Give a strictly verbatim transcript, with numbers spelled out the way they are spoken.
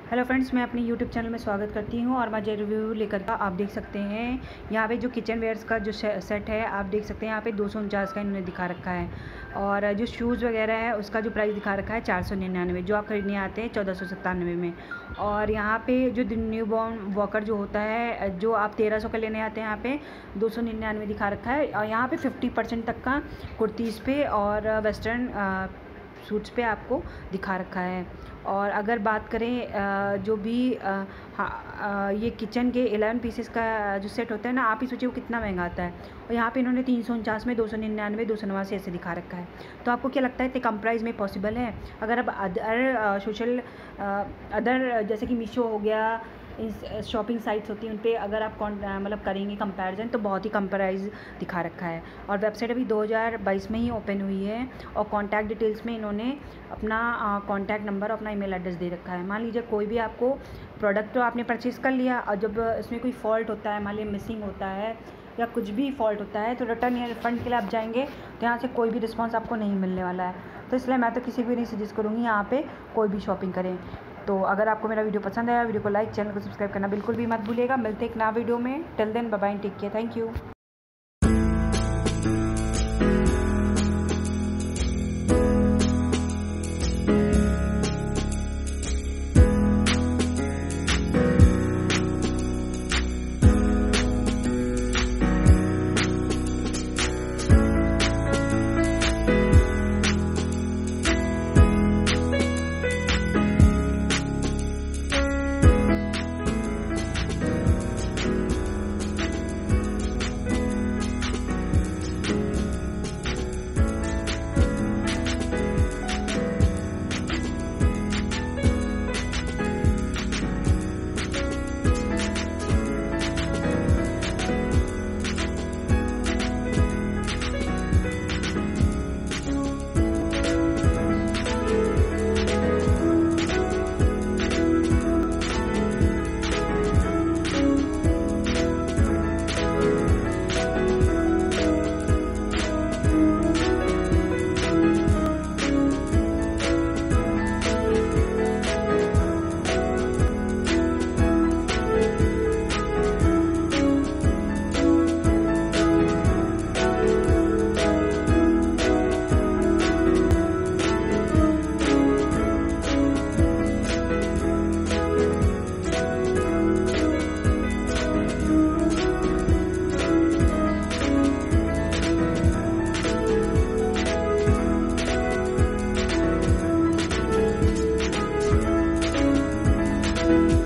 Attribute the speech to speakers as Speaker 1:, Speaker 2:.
Speaker 1: Hello friends, मैं अपनी YouTube channel में स्वागत करती हूं और मैं जो रिव्यू लेकर का आप देख सकते हैं यहाँ पे जो किचन वेयर्स का जो सेट है आप देख सकते हैं यहाँ पे दो सौ उनचास का इन्होंने दिखा रखा है। और जो शूज़ वगैरह है उसका जो प्राइस दिखा रखा है चार सौ निन्यानवे, जो आप खरीदने आते हैं चौदह सौ सत्तानवे में। और यहाँ पे जो न्यू बॉर्न वॉकर जो होता है जो आप तेरह सौ का लेने आते हैं यहाँ पे दो सौ निन्यानवे दिखा रखा है। और यहाँ पे फिफ्टी परसेंट तक का कुर्तीज़ पे और वेस्टर्न सूट्स पे आपको दिखा रखा है। और अगर बात करें जो भी हाँ ये किचन के इलेवन पीसेस का जो सेट होता है ना, आप ही सोचिए वो कितना महंगा आता है। और यहाँ पे इन्होंने तीन सौ उनचास में दो सौ निन्यानवे दो सौ नवासी ऐसे दिखा रखा है। तो आपको क्या लगता है इतने कम प्राइस में पॉसिबल है? अगर आप अदर सोशल अदर जैसे कि मीशो हो गया, इस शॉपिंग साइट्स होती हैं उन पर अगर आप मतलब करेंगे कंपैरिजन तो बहुत ही कम प्राइस दिखा रखा है। और वेबसाइट अभी दो हज़ार बाईस में ही ओपन हुई है। और कॉन्टैक्ट डिटेल्स में इन्होंने अपना कॉन्टैक्ट नंबर, अपना ईमेल एड्रेस दे रखा है। मान लीजिए कोई भी आपको प्रोडक्ट तो आपने परचेज़ कर लिया और जब इसमें कोई फॉल्ट होता है, मान लीजिए मिसिंग होता है या कुछ भी फॉल्ट होता है, तो रिटर्न या रिफंड के लिए आप जाएंगे तो यहाँ से कोई भी रिस्पॉन्स आपको नहीं मिलने वाला है। तो इसलिए मैं तो किसी को भी नहीं सजेस्ट करूँगी यहाँ पे कोई भी शॉपिंग करें। तो अगर आपको मेरा वीडियो पसंद आया, वीडियो को लाइक, चैनल को सब्सक्राइब करना बिल्कुल भी मत भूलिएगा। मिलते हैं एक नया वीडियो में। Till then bye bye, take care, thank you. you